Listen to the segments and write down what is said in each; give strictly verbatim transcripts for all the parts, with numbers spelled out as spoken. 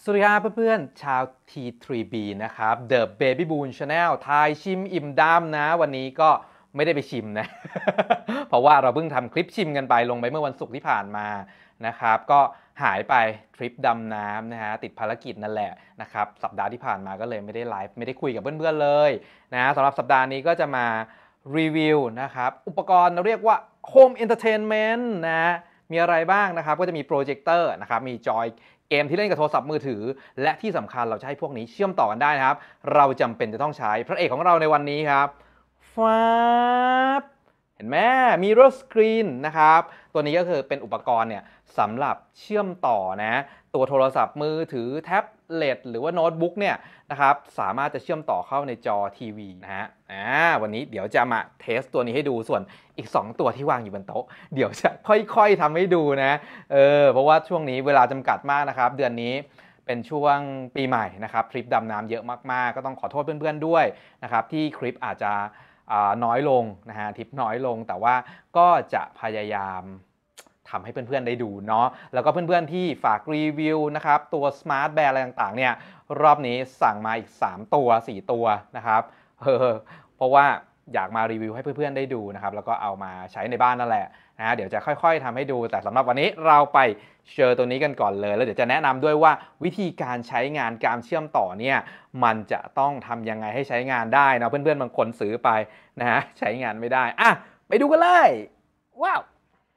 สวัสดีครับเพื่อนๆชาว ที ทรี บี นะครับ The Baby Boon Channel ทายชิมอิ่มดำนะวันนี้ก็ไม่ได้ไปชิมนะ เพราะว่าเราเพิ่งทำคลิปชิมกันไปลงไปเมื่อวันศุกร์ที่ผ่านมานะครับก็หายไปทริปดำน้ำนะฮะติดภารกิจนั่นแหละนะครับสัปดาห์ที่ผ่านมาก็เลยไม่ได้ไลฟ์ไม่ได้คุยกับเพื่อนๆเลยนะสำหรับสัปดาห์นี้ก็จะมารีวิวนะครับอุปกรณ์เราเรียกว่า Home Entertainment นะมีอะไรบ้างนะครับก็จะมีโปรเจคเตอร์นะครับมีจอยเกมที่เล่นกับโทรศัพท์มือถือและที่สำคัญเราจะให้พวกนี้เชื่อมต่อกันได้นะครับเราจำเป็นจะต้องใช้พระเอกของเราในวันนี้ครับฟ้าเห็นไหม Mirror Screen นะครับตัวนี้ก็คือเป็นอุปกรณ์เนี่ยสำหรับเชื่อมต่อนะตัวโทรศัพท์มือถือแท็บเล็ตหรือว่าโน้ตบุ๊กเนี่ยนะครับสามารถจะเชื่อมต่อเข้าในจอทีวีนะฮะอ่าวันนี้เดี๋ยวจะมาเทสตัวนี้ให้ดูส่วนอีกสองตัวที่วางอยู่บนโต๊ะเดี๋ยวจะค่อยๆทำให้ดูนะเออเพราะว่าช่วงนี้เวลาจำกัดมากนะครับเดือนนี้เป็นช่วงปีใหม่นะครับทริปดำน้ำเยอะมากๆก็ต้องขอโทษเพื่อนๆด้วยนะครับที่คลิปอาจจะน้อยลงนะฮะทริปน้อยลงแต่ว่าก็จะพยายามทำให้เพื่อนๆได้ดูเนาะแล้วก็เพื่อนๆที่ฝากรีวิวนะครับตัว Smart Band อะไรต่างๆเนี่ยรอบนี้สั่งมาอีกสามตัวสี่ตัวนะครับเออเพราะว่าอยากมารีวิวให้เพื่อนๆได้ดูนะครับแล้วก็เอามาใช้ในบ้านนั่นแหละนะเดี๋ยวจะค่อยๆทำให้ดูแต่สำหรับวันนี้เราไปเจอตัวนี้กันก่อนเลยแล้วเดี๋ยวจะแนะนำด้วยว่าวิธีการใช้งานการเชื่อมต่อเนี่ยมันจะต้องทำยังไงให้ใช้งานได้นะเพื่อนๆบางคนซื้อไปนะฮะใช้งานไม่ได้อ่ะไปดูกันเลยว้าว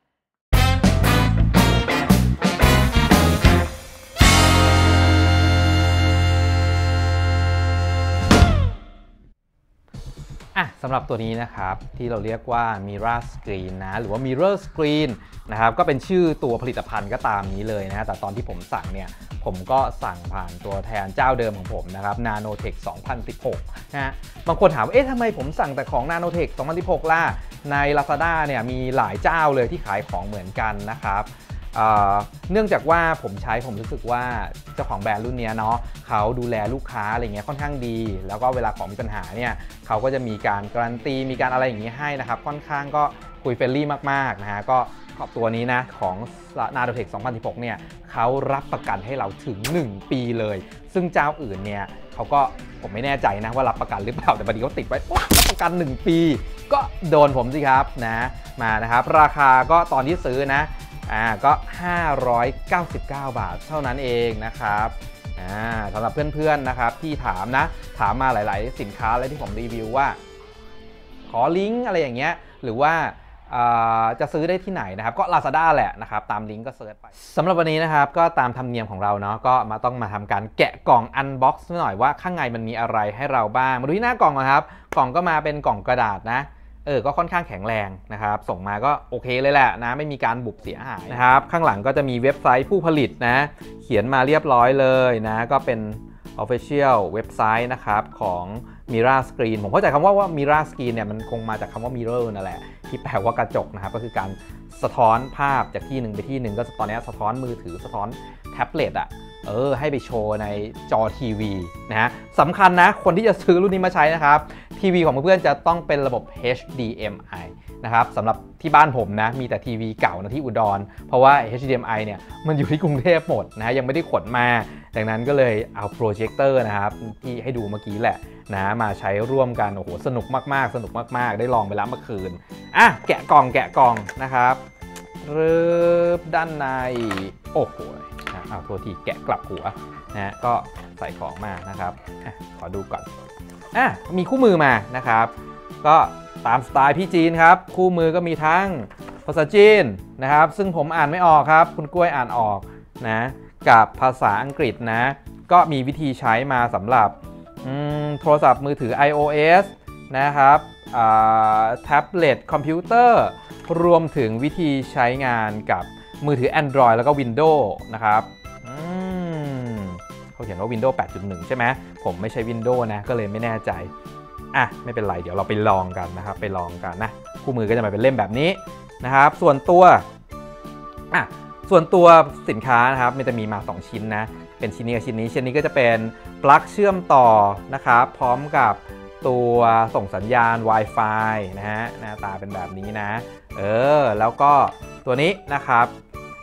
อ่ะสำหรับตัวนี้นะครับที่เราเรียกว่า Mirror Screen นะหรือว่า Mirror Screen นะครับก็เป็นชื่อตัวผลิตภัณฑ์ก็ตามนี้เลยนะแต่ตอนที่ผมสั่งเนี่ยผมก็สั่งผ่านตัวแทนเจ้าเดิมของผมนะครับ Nanotech สองพันสิบหกนะฮะบางคนถามว่าเอ๊ะทำไมผมสั่งแต่ของ Nanotech สองพันสิบหกล่ะใน Lazada เนี่ยมีหลายเจ้าเลยที่ขายของเหมือนกันนะครับเนื่องจากว่าผมใช้ผมรู้สึกว่าเจ้าของแบรนด์รุ่นนี้เนาะเขาดูแลลูกค้าอะไรเงี้ยค่อนข้างดีแล้วก็เวลาของมีปัญหาเนี่ยเขาก็จะมีการการันตีมีการอะไรอย่างนี้ให้นะครับค่อนข้างก็คุยเฟรนลี่มากๆนะฮะก็ขอบตัวนี้นะของ Nanotech สองพันสิบหกเนี่ยเขารับประกันให้เราถึงหนึ่งปีเลยซึ่งเจ้าอื่นเนี่ยเขาก็ผมไม่แน่ใจนะว่ารับประกันหรือเปล่าแต่บางทีเขาติดไว้รับประกันหนึ่งปีก็โดนผมสิครับนะมานะครับราคาก็ตอนที่ซื้อนะอ่าก็ห้าร้อยเก้าสิบเก้าบาทเท่านั้นเองนะครับอ่าสำหรับเพื่อนๆนะครับที่ถามนะถามมาหลายๆสินค้าอะไรที่ผมรีวิวว่าขอลิงก์อะไรอย่างเงี้ยหรือว่าจะซื้อได้ที่ไหนนะครับก็ Lazada แหละนะครับตามลิงก์ก็เซิร์ชไปสำหรับวันนี้นะครับก็ตามธรรมเนียมของเราเนาะก็มาต้องมาทำการแกะกล่องอันบ็อกซ์หน่อยว่าข้างในมันมีอะไรให้เราบ้างมาดูที่หน้ากล่องนะครับกล่องก็มาเป็นกล่องกระดาษนะเออก็ค่อนข้างแข็งแรงนะครับส่งมาก็โอเคเลยแหละนะไม่มีการบุบเสียหายนะครับข้างหลังก็จะมีเว็บไซต์ผู้ผลิตนะเขียนมาเรียบร้อยเลยนะก็เป็น Official เว็บไซต์นะครับของ Mirror Screen ผมเข้าใจคำว่าว่า Mirror Screen เนี่ยมันคงมาจากคำว่า Mirror นั่นแหละที่แปลว่ากระจกนะครับก็คือการสะท้อนภาพจากที่หนึ่งไปที่หนึ่งก็ตอนนี้สะท้อนมือถือสะท้อนแท็บเล็ตอ่ะเออให้ไปโชว์ในจอทีวีนะฮะสำคัญนะคนที่จะซื้อรุ่นนี้มาใช้นะครับทีวีของเพื่อนๆจะต้องเป็นระบบ เอช ดี เอ็ม ไอ นะครับสำหรับที่บ้านผมนะมีแต่ทีวีเก่านะที่อุดรเพราะว่า เอช ดี เอ็ม ไอ เนี่ยมันอยู่ที่กรุงเทพหมดนะยังไม่ได้ขนมาดังนั้นก็เลยเอาโปรเจคเตอร์นะครับที่ให้ดูเมื่อกี้แหละนะมาใช้ร่วมกันโอ้โหสนุกมากๆสนุกมากๆได้ลองไปแล้วเมื่อคืนอ่ะแกะกล่องแกะกล่องนะครับรึบด้านในโอ้โหเอาตัวทีแกะกลับหัวนะก็ใส่ของมานะครับอขอดูก่อนอ่ะมีคู่มือมานะครับก็ตามสไตล์พี่จีนครับคู่มือก็มีทั้งภาษาจีนนะครับซึ่งผมอ่านไม่ออกครับคุณกล้วยอ่านออกนะกับภาษาอังกฤษนะก็มีวิธีใช้มาสำหรับโทรศัพท์มือถือ iOS นะครับแท็บเล็ตคอมพิวเตอร์รวมถึงวิธีใช้งานกับมือถือ Android แล้วก็ Windows นะครับเขาเขียนว่า Windows แปดจุดหนึ่ง ใช่ไหมผมไม่ใช่ Windows นะก็เลยไม่แน่ใจอ่ะไม่เป็นไรเดี๋ยวเราไปลองกันนะครับไปลองกันนะคู่มือก็จะมาเป็นเล่มแบบนี้นะครับส่วนตัวอ่ะส่วนตัวสินค้านะครับมันจะมีมาสองชิ้นนะเป็นชิ้นนี้กับชิ้นนี้ชิ้นนี้ก็จะเป็นปลั๊กเชื่อมต่อนะครับพร้อมกับตัวส่งสัญญาณ Wi-Fi นะฮะหน้าตาเป็นแบบนี้นะเออแล้วก็ตัวนี้นะครับ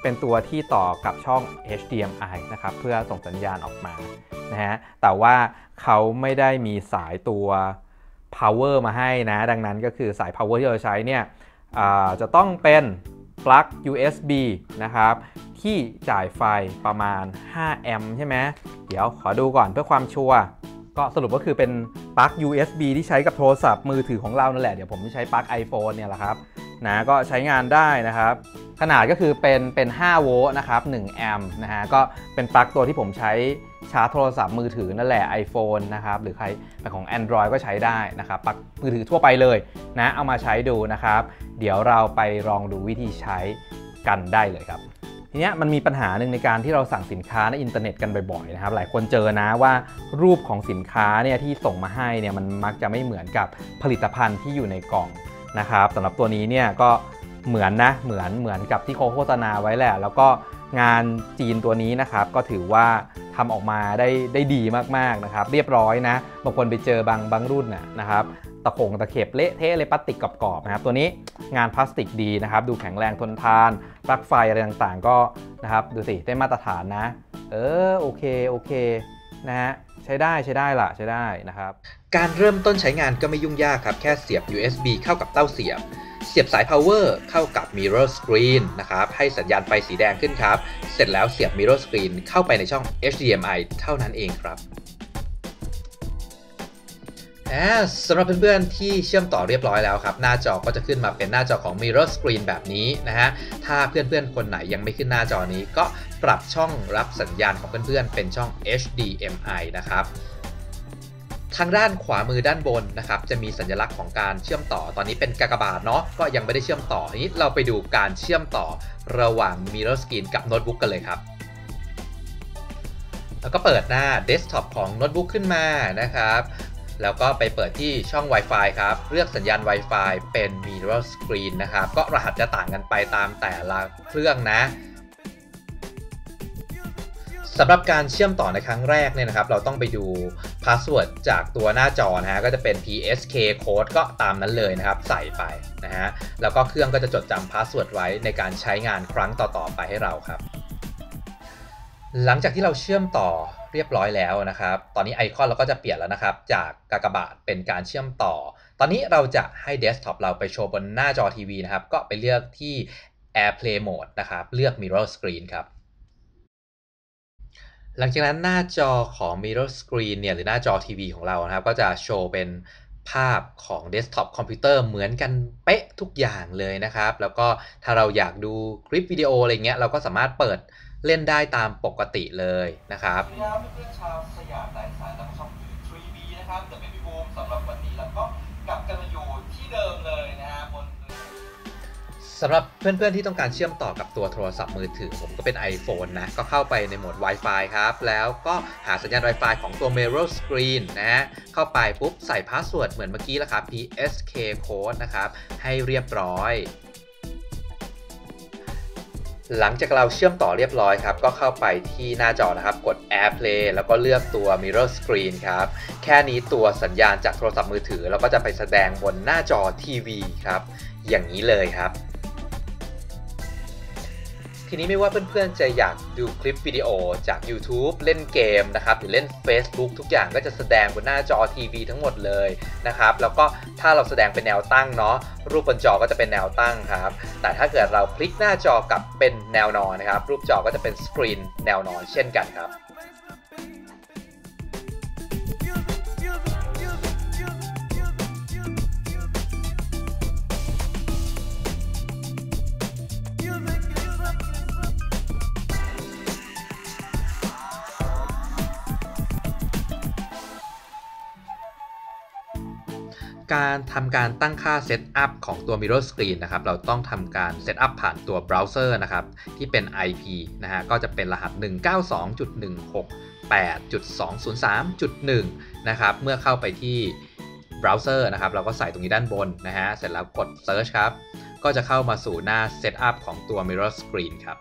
เป็นตัวที่ต่อกับช่อง เอช ดี เอ็ม ไอ นะครับเพื่อส่งสัญญาณออกมานะฮะแต่ว่าเขาไม่ได้มีสายตัว power มาให้นะดังนั้นก็คือสาย power ที่เราใช้เนี่ยจะต้องเป็นปลั๊ก ยู เอส บี นะครับที่จ่ายไฟประมาณห้าแอมป์ใช่ไหมเดี๋ยวขอดูก่อนเพื่อความชัวร์ก็สรุปก็คือเป็นปลั๊ก ยู เอส บี ที่ใช้กับโทรศัพท์มือถือของเรานั่นแหละเดี๋ยวผมจะใช้ปลั๊ก iPhone เนี่ยแหละครับนะก็ใช้งานได้นะครับขนาดก็คือเป็นเป็นห้าโวลต์นะครับหนึ่งแอมป์นะฮะก็เป็นปลั๊กตัวที่ผมใช้ชาร์จโทรศัพท์มือถือนั่นแหละ iPhone นะครับหรือใครเป็นของ Android ก็ใช้ได้นะครับปลั๊กมือถือทั่วไปเลยนะเอามาใช้ดูนะครับเดี๋ยวเราไปลองดูวิธีใช้กันได้เลยครับทีนี้มันมีปัญหาหนึ่งในการที่เราสั่งสินค้าในอินเทอร์เน็ตกันบ่อยๆนะครับหลายคนเจอนะว่ารูปของสินค้าเนี่ยที่ส่งมาให้เนี่ยมันมักจะไม่เหมือนกับผลิตภัณฑ์ที่อยู่ในกล่องนะครับสำหรับตัวนี้เนี่ยก็เหมือนนะเหมือนเหมือนกับที่เขาโฆษณาไว้แหละแล้วก็งานจีนตัวนี้นะครับก็ถือว่าทำออกมาได้ได้ดีมากๆนะครับเรียบร้อยนะบางคนไปเจอบางบางรุ่นน่ะนะครับตะขงตะเข็บเละเทะเลยพลาสติกกรอบๆนะครับตัวนี้งานพลาสติกดีนะครับดูแข็งแรงทนทานปลั๊กไฟอะไรต่างๆก็นะครับดูสิได้มาตรฐานนะเออโอเคโอเคนะฮะใช้ได้ใช้ได้ละใช้ได้นะครับการเริ่มต้นใช้งานก็ไม่ยุ่งยากครับแค่เสียบ ยู เอส บี เข้ากับเต้าเสียบเสียบสาย power เข้ากับ mirror screen นะครับให้สัญญาณไฟสีแดงขึ้นครับเสร็จแล้วเสียบ mirror screen เข้าไปในช่อง เอช ดี เอ็ม ไอ เท่านั้นเองครับสำหรับเพื่อนๆที่เชื่อมต่อเรียบร้อยแล้วครับหน้าจอก็จะขึ้นมาเป็นหน้าจอของ mirror screen แบบนี้นะฮะถ้าเพื่อนๆคนไหนยังไม่ขึ้นหน้าจอนี้ก็ปรับช่องรับสัญญาณของเพื่อนๆเป็นช่อง เอช ดี เอ็ม ไอ นะครับทางด้านขวามือด้านบนนะครับจะมีสัญลักษณ์ของการเชื่อมต่อตอนนี้เป็นกากบาทเนาะก็ยังไม่ได้เชื่อมต่อนี้เราไปดูการเชื่อมต่อระหว่าง mirror screen กับโน้ตบุ๊กกันเลยครับแล้วก็เปิดหน้า desktop ของโน้ตบุ๊กขึ้นมานะครับแล้วก็ไปเปิดที่ช่อง Wi-Fi ครับเลือกสัญญาณ Wi-Fi เป็น mirror screen นะครับก็รหัสจะต่างกันไปตามแต่ละเครื่องนะสำหรับการเชื่อมต่อในครั้งแรกเนี่ยนะครับเราต้องไปดูพาสเวิร์ดจากตัวหน้าจอนะฮะก็จะเป็น พี เอส เค code ก็ตามนั้นเลยนะครับใส่ไปนะฮะแล้วก็เครื่องก็จะจดจำพาสเวิร์ดไว้ในการใช้งานครั้งต่อๆไปให้เราครับหลังจากที่เราเชื่อมต่อเรียบร้อยแล้วนะครับตอนนี้ไอคอนเราก็จะเปลี่ยนแล้วนะครับจากกากบาทเป็นการเชื่อมต่อตอนนี้เราจะให้เดสก์ท็อปเราไปโชว์บนหน้าจอทีวีนะครับก็ไปเลือกที่ AirPlay Mode นะครับเลือก Mirror Screen ครับหลังจากนั้นหน้าจอของ Mirror Screen เนี่ยหรือหน้าจอทีวีของเรานะครับก็จะโชว์เป็นภาพของเดสก์ท็อปคอมพิวเตอร์เหมือนกันเป๊ะทุกอย่างเลยนะครับแล้วก็ถ้าเราอยากดูคลิปวิดีโออะไรเงี้ยเราก็สามารถเปิดเล่นได้ตามปกติเลยนะครับสวัสดีครับเพื่อนๆชาวสยามไลฟ์สไตล์และช่อง ทรี บี นะครับเดอะเบบี้บูมสำหรับวันนี้แล้วก็กลับกันมาอยู่ที่เดิมเลยนะฮะบนสำหรับเพื่อนๆที่ต้องการเชื่อมต่อกับตัวโทรศัพท์มือถือผมก็เป็น iPhone นะก็เข้าไปในโหมด Wi-Fi ครับแล้วก็หาสัญญาณ Wi-Fi ของตัว Mirror Screen นะฮะเข้าไปปุ๊บใส่พาสเวิร์ดเหมือนเมื่อกี้แล้วครับ พี เอส เค code นะครับให้เรียบร้อยหลังจากเราเชื่อมต่อเรียบร้อยครับก็เข้าไปที่หน้าจอนะครับกด AirPlay แล้วก็เลือกตัว Mirror Screen ครับแค่นี้ตัวสัญญาณจากโทรศัพท์มือถือเราก็จะไปแสดงบนหน้าจอทีวีครับอย่างนี้เลยครับทีนี้ไม่ว่าเพื่อนๆจะอยากดูคลิปวิดีโอจาก YouTube เล่นเกมนะครับหรือเล่น Facebook ทุกอย่างก็จะแสดงบนหน้าจอทีวีทั้งหมดเลยนะครับแล้วก็ถ้าเราแสดงเป็นแนวตั้งเนาะรูปบนจอก็จะเป็นแนวตั้งครับแต่ถ้าเกิดเราพลิกหน้าจอกลับเป็นแนวนอนนะครับรูปจอก็จะเป็นสกรีนแนวนอนเช่นกันครับการทำการตั้งค่าเซตอัพของตัว Mirror Screen นะครับเราต้องทำการเซตอัพผ่านตัวเบราว์เซอร์นะครับที่เป็น ไอ พี นะฮะก็จะเป็นรหัส หนึ่ง เก้า สอง จุด หนึ่ง หก แปด จุด สอง ศูนย์ สาม จุด หนึ่ง นะครับเมื่อเข้าไปที่เบราว์เซอร์นะครับเราก็ใส่ตรงนี้ด้านบนนะฮะเสร็จแล้วกด Search ครับก็จะเข้ามาสู่หน้าเซตอัพของตัว Mirror Screen ครับ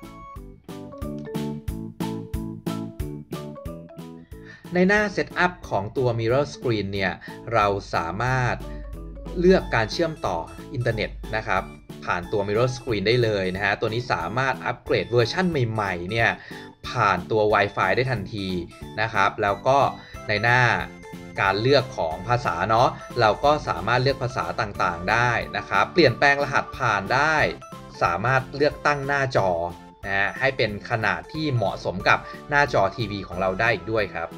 ในหน้า Setup ของตัว Mirror Screen เนี่ยเราสามารถเลือกการเชื่อมต่ออินเทอร์เน็ตนะครับผ่านตัว Mirror Screen ได้เลยนะฮะตัวนี้สามารถอัปเกรดเวอร์ชั่นใหม่ๆเนี่ยผ่านตัว Wi-Fi ได้ทันทีนะครับแล้วก็ในหน้าการเลือกของภาษาเนาะเราก็สามารถเลือกภาษาต่างๆได้นะครับเปลี่ยนแปลงรหัสผ่านได้สามารถเลือกตั้งหน้าจอนะฮะให้เป็นขนาดที่เหมาะสมกับหน้าจอทีวีของเราได้อีกด้วยครับ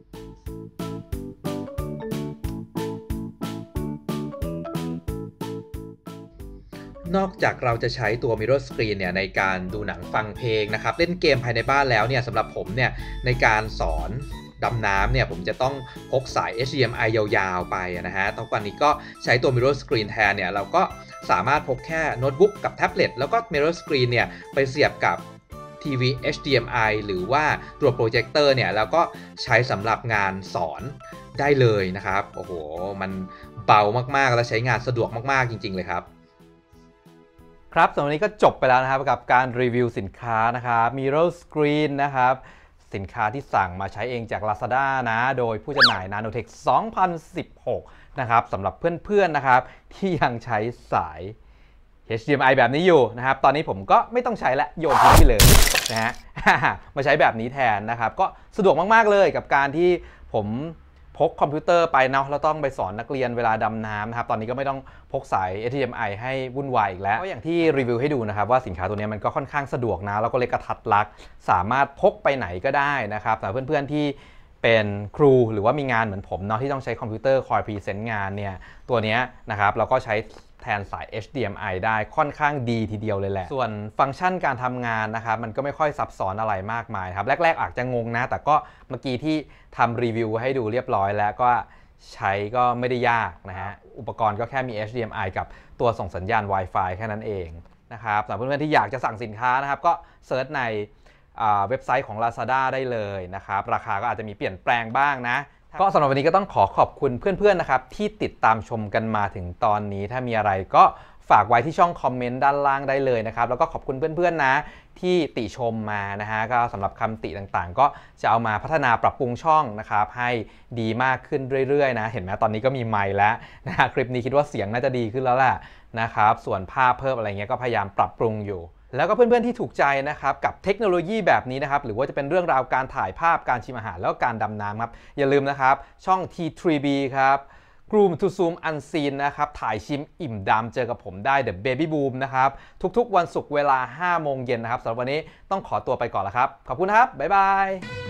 นอกจากเราจะใช้ตัว Mirror Screen เนี่ยในการดูหนังฟังเพลงนะครับเล่นเกมภายในบ้านแล้วเนี่ยสำหรับผมเนี่ยในการสอนดำน้ำเนี่ยผมจะต้องพกสาย เอช ดี เอ็ม ไอ ยาวๆไปนะฮะตอนนี้ก็ใช้ตัว Mirror Screen แทนเนี่ยเราก็สามารถพกแค่โน้ตบุ๊กกับแท็บเล็ตแล้วก็ Mirror Screen เนี่ยไปเสียบกับทีวี เอช ดี เอ็ม ไอ หรือว่าตัวโปรเจคเตอร์เนี่ยแล้วก็ใช้สำหรับงานสอนได้เลยนะครับโอ้โหมันเบามากๆและใช้งานสะดวกมากๆจริงๆเลยครับครับสำหรับวันนี้ก็จบไปแล้วนะครับกับการรีวิวสินค้านะครับ Mirror Screen นะครับสินค้าที่สั่งมาใช้เองจาก Lazada นะโดยผู้จำหน่าย Nanotech สองพันสิบหกนะครับสำหรับเพื่อนๆนะครับที่ยังใช้สาย เอช ดี เอ็ม ไอ แบบนี้อยู่นะครับตอนนี้ผมก็ไม่ต้องใช้และโยนทิ้งไปเลยนะฮะ มาใช้แบบนี้แทนนะครับก็สะดวกมากๆเลยกับการที่ผมพกคอมพิวเตอร์ไปเนาะแล้วต้องไปสอนนักเรียนเวลาดำน้ำนะครับตอนนี้ก็ไม่ต้องพกสาย เอช ดี เอ็ม ไอ ให้วุ่นวายอีกแล้วก็อย่างที่รีวิวให้ดูนะครับว่าสินค้าตัวนี้มันก็ค่อนข้างสะดวกนะแล้วก็เล็กกระทัดรัดสามารถพกไปไหนก็ได้นะครับแต่เพื่อนๆที่เป็นครูหรือว่ามีงานเหมือนผมเนาะที่ต้องใช้คอมพิวเตอร์คอยพรีเซนต์งานเนี่ยตัวนี้นะครับเราก็ใช้แทนสาย เอช ดี เอ็ม ไอ ได้ค่อนข้างดีทีเดียวเลยแหละส่วนฟังก์ชันการทำงานนะครับมันก็ไม่ค่อยซับซ้อนอะไรมากมายครับแรกๆอาจจะงงนะแต่ก็เมื่อกี้ที่ทำรีวิวให้ดูเรียบร้อยแล้วก็ใช้ก็ไม่ได้ยากนะฮะอุปกรณ์ก็แค่มี เอช ดี เอ็ม ไอ กับตัวส่งสัญญาณ Wi-Fi แค่นั้นเองนะครับสำหรับเพื่อนๆที่อยากจะสั่งสินค้านะครับก็เซิร์ชในเว็บไซต์ของ Lazada ได้เลยนะครับราคาก็อาจจะมีเปลี่ยนแปลงบ้างนะก็สำหรับวันนี้ก็ต้องขอขอบคุณเพื่อนๆนะครับที่ติดตามชมกันมาถึงตอนนี้ถ้ามีอะไรก็ฝากไว้ที่ช่องคอมเมนต์ด้านล่างได้เลยนะครับแล้วก็ขอบคุณเพื่อนๆนะที่ติชมมานะฮะก็สำหรับคำติต่างๆก็จะเอามาพัฒนาปรับปรุงช่องนะครับให้ดีมากขึ้นเรื่อยๆนะเห็นไหมตอนนี้ก็มีไมค์แล้วนะฮะคลิปนี้คิดว่าเสียงน่าจะดีขึ้นแล้วแหละนะครับส่วนภาพเพิ่มอะไรเงี้ยก็พยายามปรับปรุงอยู่แล้วก็เพื่อนๆที่ถูกใจนะครับกับเทคโนโลยีแบบนี้นะครับหรือว่าจะเป็นเรื่องราวการถ่ายภาพการชิมอาหารแล้วก็การดำน้ำครับอย่าลืมนะครับช่อง ที ทรี บี ครับ Groom to Zoom Unseen นะครับถ่ายชิมอิ่มดำเจอกับผมได้ The Baby Boom นะครับทุกๆวันศุกร์เวลาห้าโมงเย็นนะครับสำหรับวันนี้ต้องขอตัวไปก่อนแล้วครับขอบคุณครับบ๊ายบาย